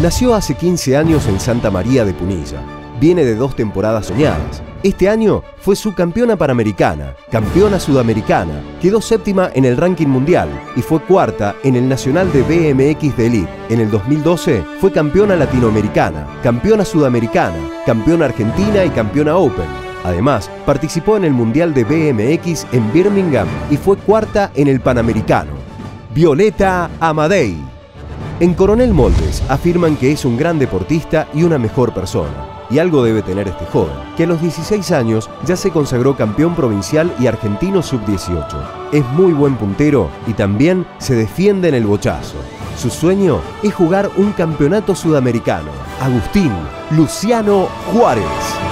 Nació hace 15 años en Santa María de Punilla. Viene de 2 temporadas soñadas. Este año fue subcampeona panamericana, campeona sudamericana, quedó 7ª en el ranking mundial y fue 4ª en el Nacional de BMX de Elite. En el 2012 fue campeona latinoamericana, campeona sudamericana, campeona argentina y campeona Open. Además, participó en el Mundial de BMX en Birmingham y fue 4ª en el Panamericano. Violeta Amadei. En Coronel Moldes afirman que es un gran deportista y una mejor persona. Y algo debe tener este joven, que a los 16 años ya se consagró campeón provincial y argentino sub-18. Es muy buen puntero y también se defiende en el bochazo. Su sueño es jugar un campeonato sudamericano. Agustín Luciano Juárez.